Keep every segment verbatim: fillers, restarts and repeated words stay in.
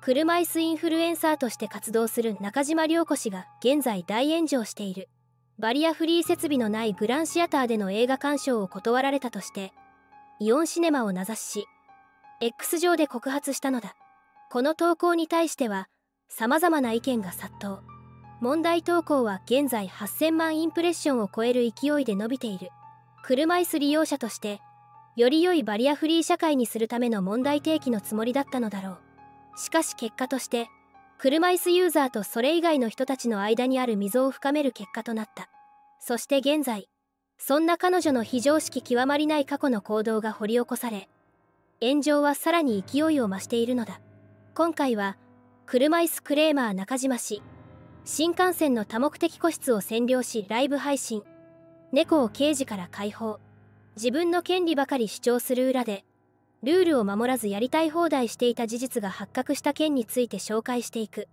車椅子インフルエンサーとして活動する中島涼子氏が現在大炎上している。バリアフリー設備のないグランシアターでの映画鑑賞を断られたとしてイオンシネマを名指しし X 上で告発したのだ。この投稿に対しては様々な意見が殺到。問題投稿は現在はっせんまんインプレッションを超える勢いで伸びている。車椅子利用者としてより良いバリアフリー社会にするための問題提起のつもりだったのだろう。しかし結果として車椅子ユーザーとそれ以外の人たちの間にある溝を深める結果となった。そして現在そんな彼女の非常識極まりない過去の行動が掘り起こされ、炎上はさらに勢いを増しているのだ。今回は車椅子クレーマー中島氏、新幹線の多目的個室を占領しライブ配信、猫をケージから解放、自分の権利ばかり主張する裏でルールを守らずやりたい放題していた事実が発覚した件について紹介していく。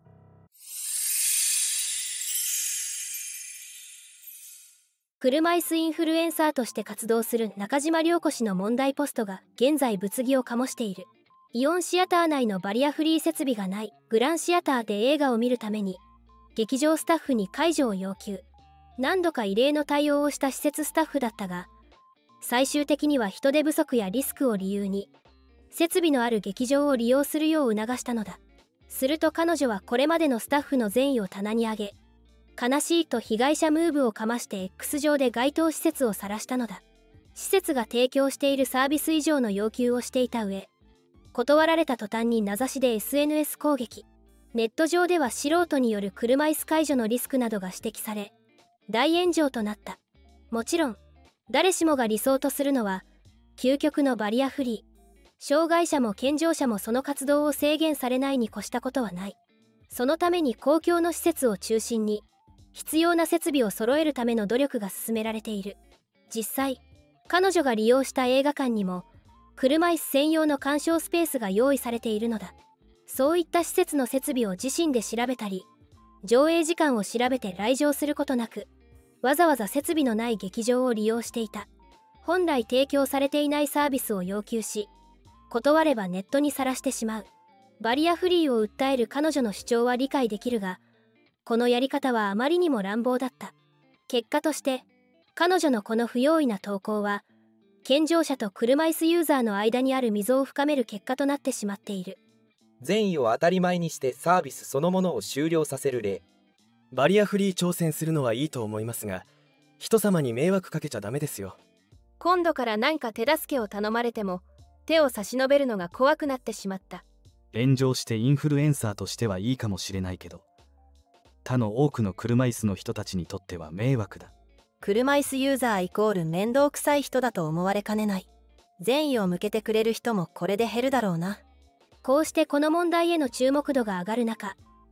車椅子インフルエンサーとして活動する中島涼子氏の問題ポストが現在物議を醸している。イオンシアター内のバリアフリー設備がないグランシアターで映画を見るために劇場スタッフに介助を要求。何度か異例の対応をした施設スタッフだったが、最終的には人手不足やリスクを理由に設備のある劇場を利用するよう促したのだ。すると彼女はこれまでのスタッフの善意を棚に上げ、悲しいと被害者ムーブをかまして X 上で該当施設を晒したのだ。施設が提供しているサービス以上の要求をしていた上、断られた途端に名指しで エスエヌエス 攻撃。ネット上では素人による車椅子介助のリスクなどが指摘され、大炎上となった。もちろん誰しもが理想とするのは究極のバリアフリー。障害者も健常者もその活動を制限されないに越したことはない。そのために公共の施設を中心に必要な設備を揃えるための努力が進められている。実際彼女が利用した映画館にも車椅子専用の鑑賞スペースが用意されているのだ。そういった施設の設備を自身で調べたり、上映時間を調べて来場することなく、わざわざ設備のない劇場を利用していた。本来提供されていないサービスを要求し、断ればネットにさらしてしまう。バリアフリーを訴える彼女の主張は理解できるが、このやり方はあまりにも乱暴だった。結果として彼女のこの不用意な投稿は健常者と車椅子ユーザーの間にある溝を深める結果となってしまっている。 善意を当たり前にしてサービスそのものを終了させる例。 バリアフリー挑戦するのはいいと思いますが、人様に迷惑かけちゃダメですよ。 今度から何か手助けを頼まれても手を差し伸べるのが怖くなってしまった。 炎上してインフルエンサーとしてはいいかもしれないけど、他の多くの車椅子の人たちにとっては迷惑だ。 車椅子ユーザーイコール面倒くさい人だと思われかねない。善意を向けてくれる人もこれで減るだろうな。 こうしてこの問題への注目度が上がる中、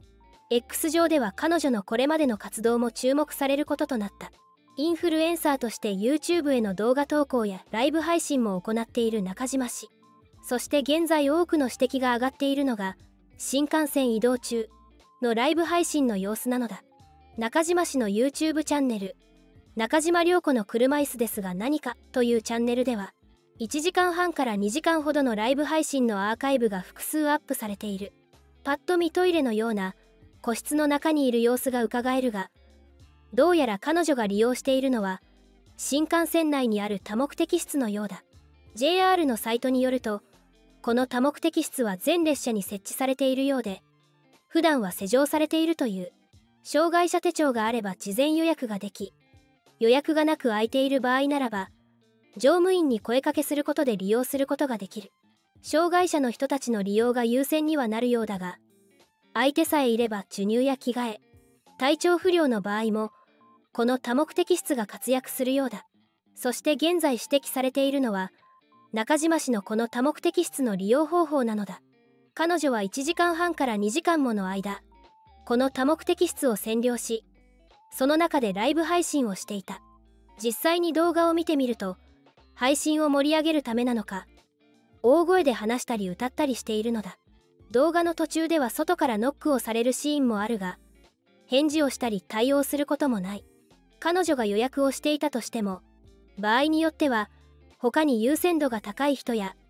X 上では彼女のこれまでの活動も注目されることとなった。インフルエンサーとして YouTube への動画投稿やライブ配信も行っている中島氏。そして現在多くの指摘が上がっているのが新幹線移動中のライブ配信の様子なのだ。中島氏の YouTube チャンネル、中島涼子の車椅子ですが何かというチャンネルでは、いちじかんはんからにじかんほどのライブ配信のアーカイブが複数アップされている。パッと見トイレのような個室の中にいる様子がうかがえるが、どうやら彼女が利用しているのは新幹線内にある多目的室のようだ。 ジェイアール のサイトによると、この多目的室は全列車に設置されているようで、普段は施錠されているという。障害者手帳があれば事前予約ができ、予約がなく空いている場合ならば乗務員に声かけすることで利用することができる。障害者の人たちの利用が優先にはなるようだが、相手さえいれば授乳や着替え、体調不良の場合もこの多目的室が活躍するようだ。そして現在指摘されているのは中島氏のこの多目的室の利用方法なのだ。彼女はいちじかんはんからにじかんもの間、この多目的室を占領し、その中でライブ配信をしていた。実際に動画を見てみると、配信を盛り上げるためなのか、大声で話したり歌ったりしているのだ。動画の途中では外からノックをされるシーンもあるが、返事をしたり対応することもない。彼女が予約をしていたとしても、場合によっては他に優先度が高い人や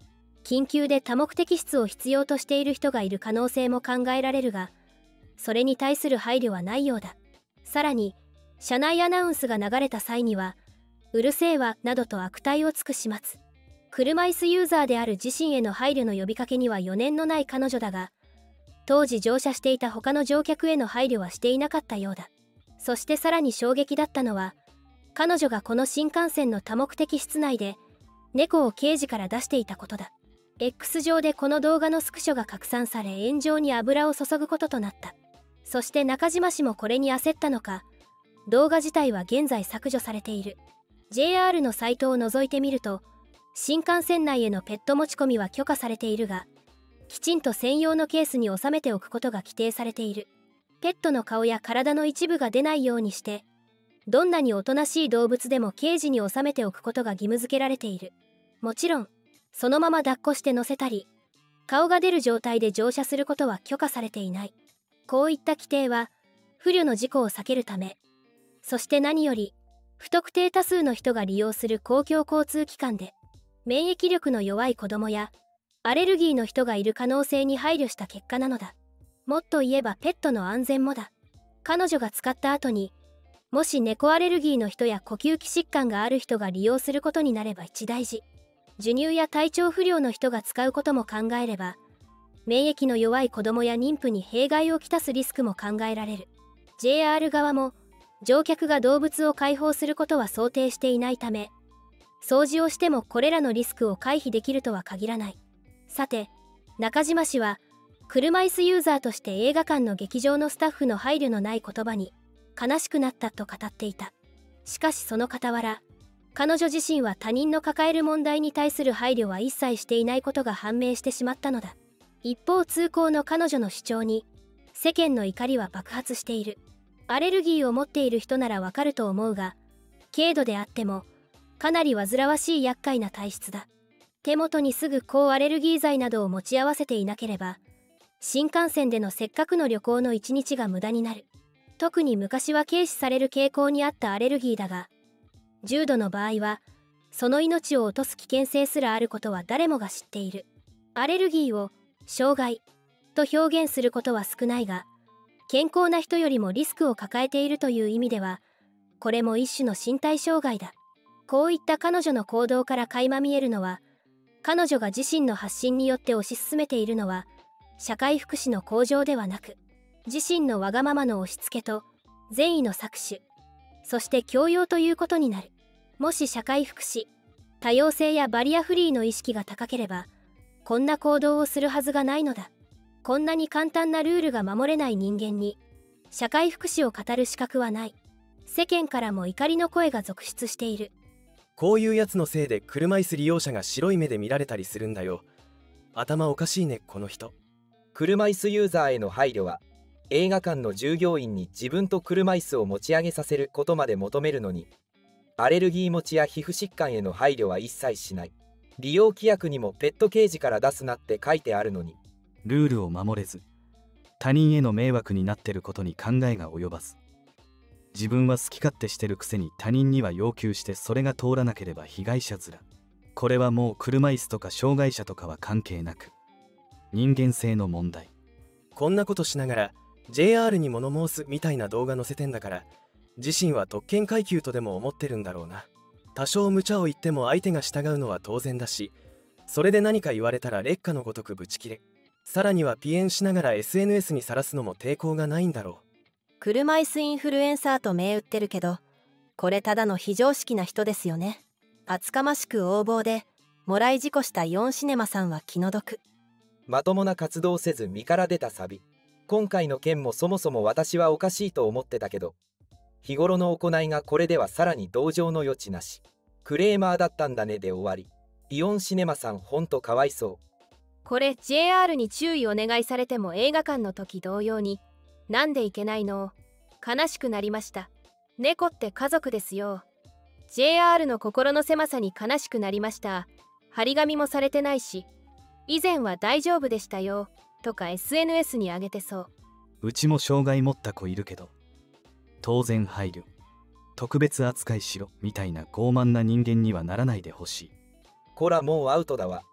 緊急で多目的室を必要としている人がいる可能性も考えられるが、それに対する配慮はないようだ。さらに車内アナウンスが流れた際にはうるせえわなどと悪態をつく始末。車椅子ユーザーである自身への配慮の呼びかけには余念のない彼女だが、当時乗車していた他の乗客への配慮はしていなかったようだ。そしてさらに衝撃だったのは、彼女がこの新幹線の多目的室内で猫をケージから出していたことだ。 X 上でこの動画のスクショが拡散され、炎上に油を注ぐこととなった。そして中島氏もこれに焦ったのか、動画自体は現在削除されている。 ジェイアール のサイトを覗いてみると、新幹線内へのペット持ち込みは許可されているが、きちんと専用のケースに収めておくことが規定されている。ペットの顔や体の一部が出ないようにして、どんなにおとなしい動物でもケージに収めておくことが義務付けられている。もちろんそのまま抱っこして乗せたり、顔が出る状態で乗車することは許可されていない。こういった規定は不慮の事故を避けるため、そして何より不特定多数の人が利用する公共交通機関で免疫力の弱い子供やアレルギーの人がいる可能性に配慮した結果なのだ。もっと言えばペットの安全もだ。彼女が使った後に、もし猫アレルギーの人や呼吸器疾患がある人が利用することになれば一大事。授乳や体調不良の人が使うことも考えれば、免疫の弱い子供や妊婦に弊害をきたすリスクも考えられる。 ジェイアール 側も乗客が動物を解放することは想定していないため、掃除をしてもこれらのリスクを回避できるとは限らない。さて、中島氏は車椅子ユーザーとして映画館の劇場のスタッフの配慮のない言葉に悲しくなったと語っていた。しかしその傍ら、彼女自身は他人の抱える問題に対する配慮は一切していないことが判明してしまったのだ。一方通行の彼女の主張に世間の怒りは爆発している。アレルギーを持っている人ならわかると思うが、軽度であってもかなり煩わしい厄介な体質だ。手元にすぐ抗アレルギー剤などを持ち合わせていなければ、新幹線でのせっかくの旅行の一日が無駄になる。特に昔は軽視される傾向にあったアレルギーだが、重度の場合はその命を落とす危険性すらあることは誰もが知っている。アレルギーを障害と表現することは少ないが、健康な人よりもリスクを抱えているという意味では、これも一種の身体障害だ。こういった彼女の行動から垣間見えるのは、彼女が自身の発信によって推し進めているのは社会福祉の向上ではなく、自身のわがままの押し付けと善意の搾取、そして強要ということになる。もし社会福祉、多様性やバリアフリーの意識が高ければ、こんな行動をするはずがないのだ。こんなに簡単なルールが守れない人間に社会福祉を語る資格はない。世間からも怒りの声が続出している。 こういうやつのせいで車椅子利用者が白い目で見られたりするんだよ。頭おかしいねこの人。 車椅子ユーザーへの配慮は、映画館の従業員に自分と車椅子を持ち上げさせることまで求めるのに、アレルギー持ちや皮膚疾患への配慮は一切しない。利用規約にもペットケージから出すなって書いてあるのに、 ルールを守れず他人への迷惑になってることに考えが及ばず、自分は好き勝手してるくせに他人には要求してそれが通らなければ被害者面。これはもう車椅子とか障害者とかは関係なく、人間性の問題。 こんなことしながら ジェイアール に物申すみたいな動画載せてんだから、自身は特権階級とでも思ってるんだろうな。多少無茶を言っても相手が従うのは当然だし、それで何か言われたら劣化のごとくブチ切れ、さらにはピエンしながら エスエヌエス にさらすのも抵抗がないんだろう。 車椅子インフルエンサーと銘打ってるけど、これただの非常識な人ですよね。厚かましく横暴でもらい事故したヨンシネマさんは気の毒。 まともな活動せず身から出たサビ。今回の件もそもそも私はおかしいと思ってたけど、日頃の行いがこれではさらに同情の余地なし。クレーマーだったんだねで終わり。イオンシネマさんほんとかわいそう。 これ ジェイアール に注意お願いされても映画館の時同様に、なんでいけないの？悲しくなりました。猫って家族ですよ。 ジェイアール の心の狭さに悲しくなりました。張り紙もされてないし、以前は大丈夫でしたよとか エスエヌエス に上げてそう。 うちも障害持った子いるけど、当然配慮、特別扱いしろみたいな傲慢な人間にはならないでほしい。 こらもうアウトだわ。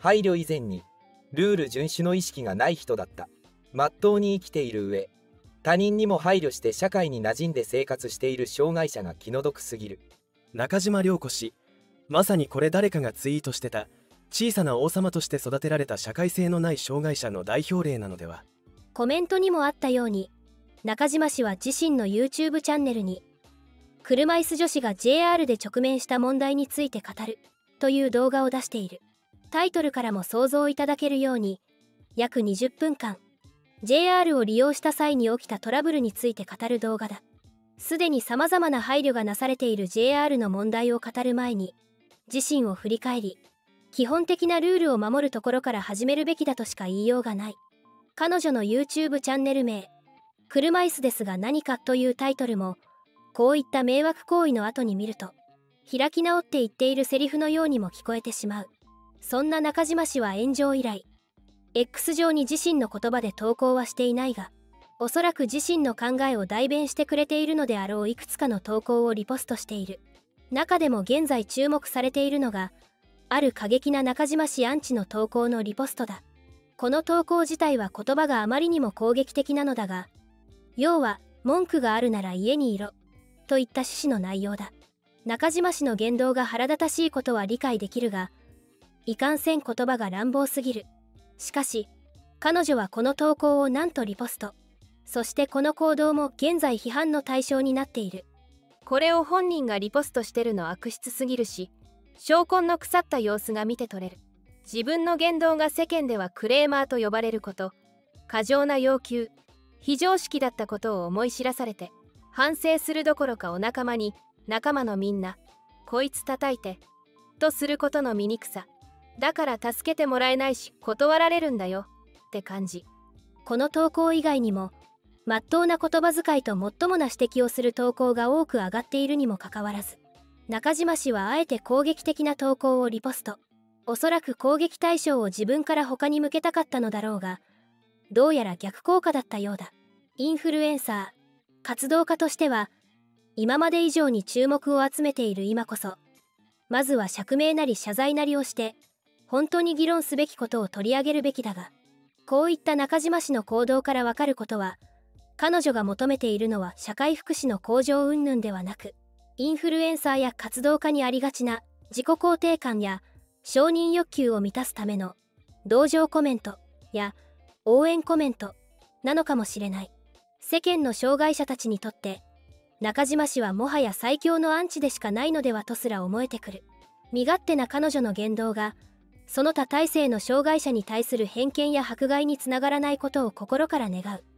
配慮以前にルール遵守の意識がない人だった。まっとうに生きている上、他人にも配慮して社会に馴染んで生活している障害者が気の毒すぎる。 中島涼子氏、まさにこれ誰かがツイートしてた小さな王様として育てられた社会性のない障害者の代表例なのでは。 コメントにもあったように、中島氏は自身の YouTube チャンネルに車椅子女子が ジェイアール で直面した問題について語るという動画を出している。タイトルからも想像いただけるように、約にじゅっぷんかん ジェイアール を利用した際に起きたトラブルについて語る動画だ。すでに様々な配慮がなされている ジェイアール の問題を語る前に、自身を振り返り、基本的なルールを守るところから始めるべきだとしか言いようがない。彼女の YouTube チャンネル名、車椅子ですが何かというタイトルも、こういった迷惑行為の後に見ると、開き直って言っているセリフのようにも聞こえてしまう。そんな中島氏は炎上以来、X 上に自身の言葉で投稿はしていないが、おそらく自身の考えを代弁してくれているのであろういくつかの投稿をリポストしている。中でも現在注目されているのが、ある過激な中島氏アンチの投稿のリポストだ。この投稿自体は言葉があまりにも攻撃的なのだが、要は文句があるなら家にいろといった趣旨の内容だ。中島氏の言動が腹立たしいことは理解できるが、いかんせん言葉が乱暴すぎる。しかし彼女はこの投稿をなんとリポスト。そしてこの行動も現在批判の対象になっている。 これを本人がリポストしてるの悪質すぎるし、証拠の腐った様子が見て取れる。自分の言動が世間ではクレーマーと呼ばれること、過剰な要求、非常識だったことを思い知らされて、反省するどころかお仲間に、仲間のみんな、こいつ叩いて、とすることの醜さ。だから助けてもらえないし断られるんだよって感じ。 この投稿以外にも、まっとうな言葉遣いともっともな指摘をする投稿が多く上がっているにもかかわらず、中島氏はあえて攻撃的な投稿をリポスト。おそらく攻撃対象を自分から他に向けたかったのだろうが、どうやら逆効果だったようだ。インフルエンサー、活動家としては、今まで以上に注目を集めている今こそ、まずは釈明なり謝罪なりをして、本当に議論すべきことを取り上げるべきだが、こういった中島氏の行動からわかることは、彼女が求めているのは社会福祉の向上云々ではなく、インフルエンサーや活動家にありがちな自己肯定感や承認欲求を満たすための同情コメントや応援コメントなのかもしれない。世間の障害者たちにとって、中島氏はもはや最強のアンチでしかないのではとすら思えてくる。身勝手な彼女の言動が、その他大勢の障害者に対する偏見や迫害につながらないことを心から願う。